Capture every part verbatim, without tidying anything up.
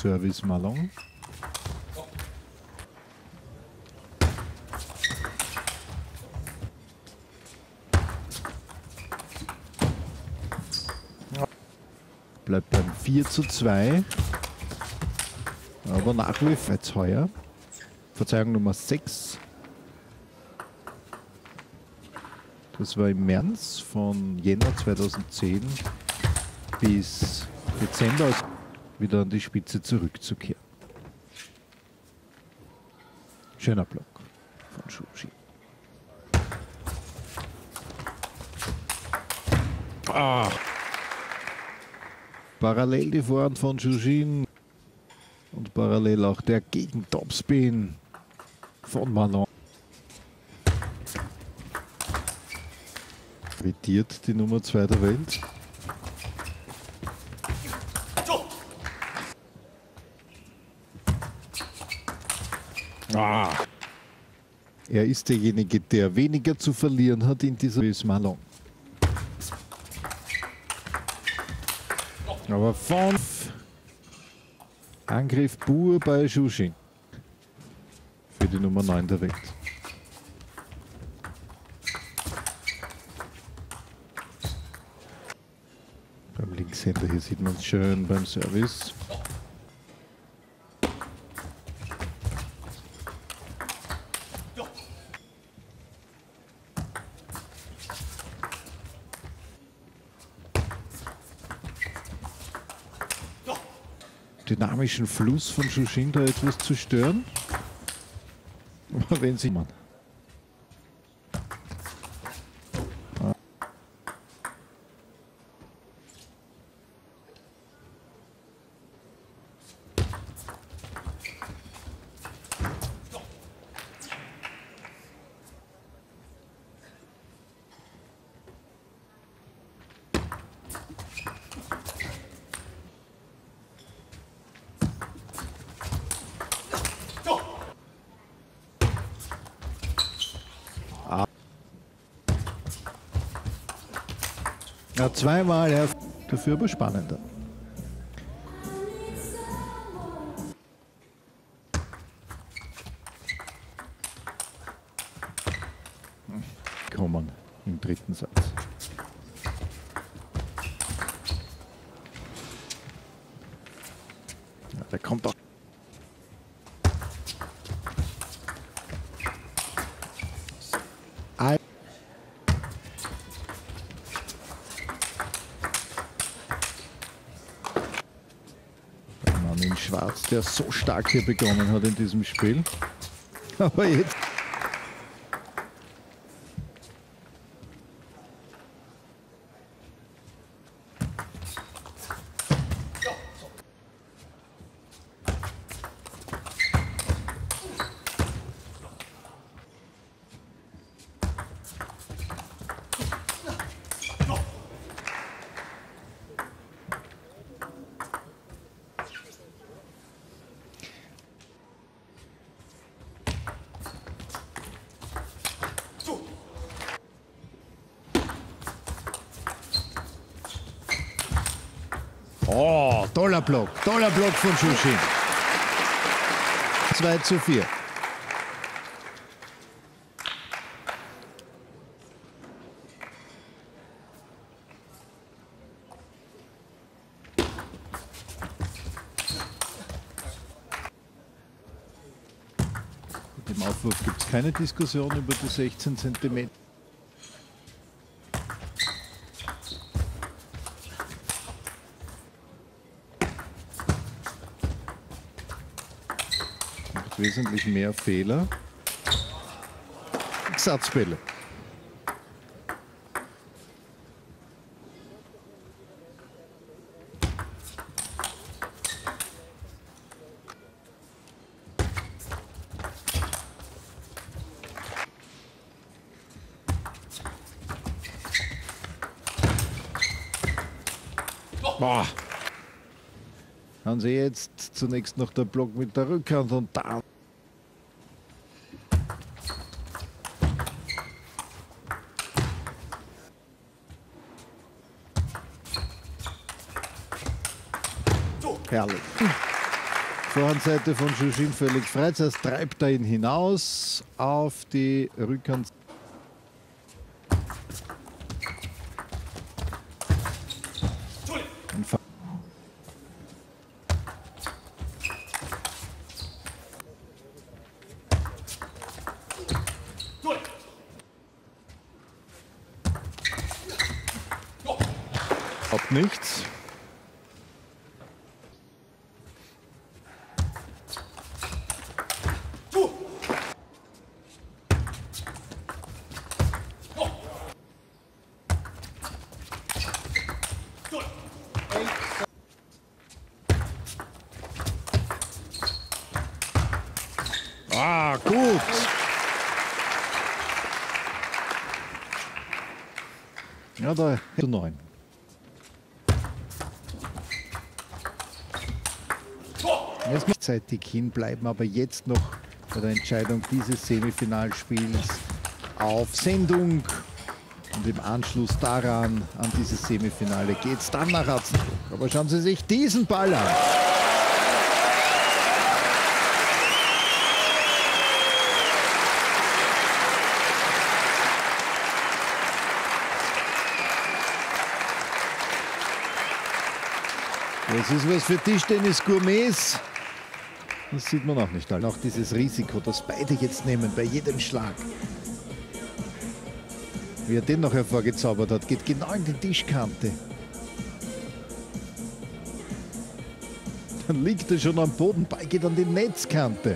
Service Malon. Bleibt beim vier zu zwei. Aber nach wie vor jetzt heuer. Verzeihung Nummer sechs. Das war im März von Jänner zweitausendzehn bis Dezember wieder an die Spitze zurückzukehren. Schöner Block von Shushi. Ah. Parallel die Vorhand von Shushin und parallel auch der Gegen-Topspin von Malon. Vetiert die Nummer zwei der Welt. Ah. Er ist derjenige, der weniger zu verlieren hat in dieser Service Malon. Aber von Angriff pur bei Shushin für die Nummer neun der Welt. Beim Linkshänder hier sieht man es schön beim Service. Dynamischen Fluss von Shushin da etwas zu stören. Aber wenn sie man. Ja, zweimal, ja, dafür aber spannender. Kommen im dritten Satz. Ja, der kommt auch. In Schwarz, der so stark hier begonnen hat in diesem Spiel. Aber jetzt. Oh, toller Block, toller Block von Shushin. zwei zu vier. Mit dem Aufwurf gibt es keine Diskussion über die sechzehn Zentimeter. Wesentlich mehr Fehler. Satzbälle. Boah. Haben Sie jetzt zunächst noch der Block mit der Rückhand und da. Herrlich. Vorhandseite von Schuschin völlig frei. Zuerst treibt er ihn hinaus auf die Rückhand. Überhaupt nichts. Ah, gut. Ja, da zu neun. Jetzt muss zeitig hinbleiben, aber jetzt noch bei der Entscheidung dieses Semifinalspiels auf Sendung. Und im Anschluss daran, an dieses Semifinale, geht es dann nach Ratzenburg. Aber schauen Sie sich diesen Ball an. Das ist was für Tischtennis-Gourmets. Das sieht man auch nicht. Auch dieses Risiko, das beide jetzt nehmen bei jedem Schlag. Wie er den noch hervorgezaubert hat, geht genau in die Tischkante. Dann liegt er schon am Boden, Ball geht an die Netzkante.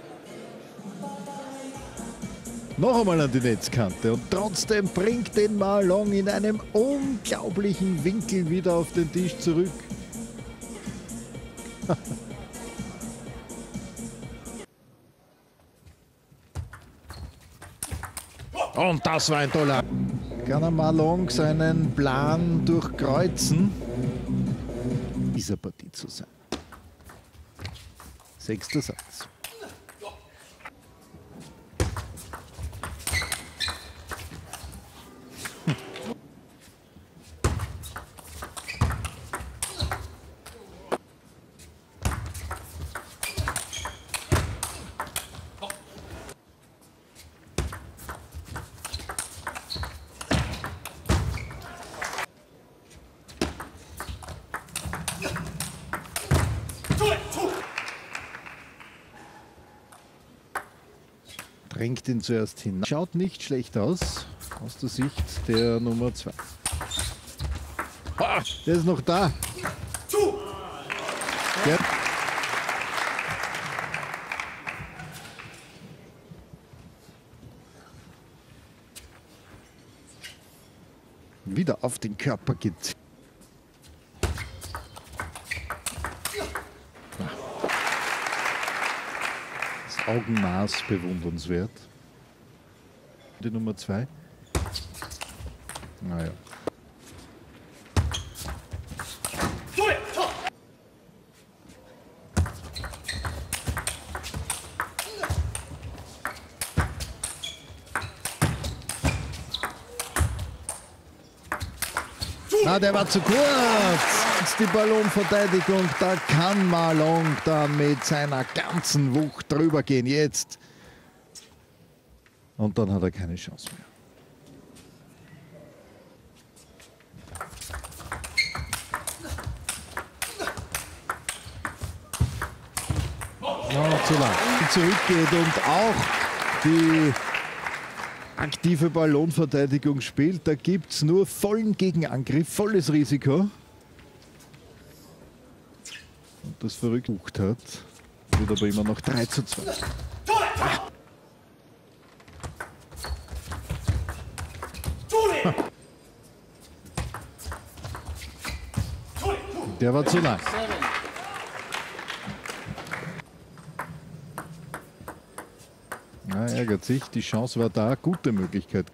Noch einmal an die Netzkante und trotzdem bringt den Malong in einem unglaublichen Winkel wieder auf den Tisch zurück. Und das war ein toller. Kann er Malong seinen Plan durchkreuzen, dieser Partie zu sein. Sechster Satz. Drängt ihn zuerst hin. Schaut nicht schlecht aus, aus der Sicht der Nummer zwei. Ah, der ist noch da. Der wieder auf den Körper geht. Augenmaß bewundernswert. Die Nummer zwei. Naja. Na, der war zu kurz. Jetzt die Ballonverteidigung, da kann Malong dann mit seiner ganzen Wucht drüber gehen. Jetzt. Und dann hat er keine Chance mehr. Noch zu lang. Zurückgeht und auch die aktive Ballonverteidigung spielt. Da gibt es nur vollen Gegenangriff, volles Risiko. Und das verrückt hat, wird aber immer noch drei zu zwei. Ah. Der war zu lang. Na, ärgert sich, die Chance war da, gute Möglichkeit.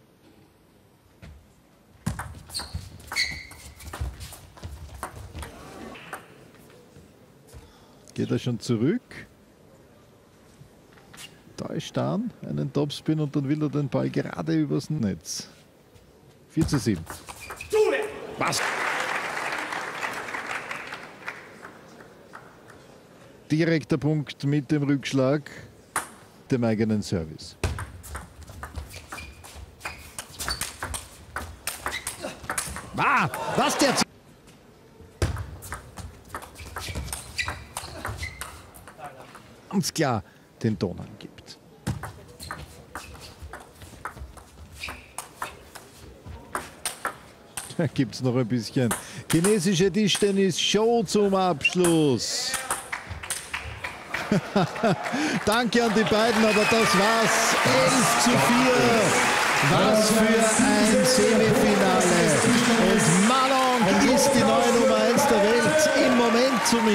Geht er schon zurück? Täuscht an, einen Topspin und dann will er den Ball gerade übers Netz. vier zu sieben. Was? direkter Punkt mit dem Rückschlag, dem eigenen Service. Ah, was der... Ganz klar den Ton angibt. Da gibt es noch ein bisschen chinesische Tischtennis-Show zum Abschluss. Danke an die beiden, aber das war's. elf zu vier. Was für ein Semifinale. Und Malong ist die neue Nummer eins der Welt im Moment zumindest.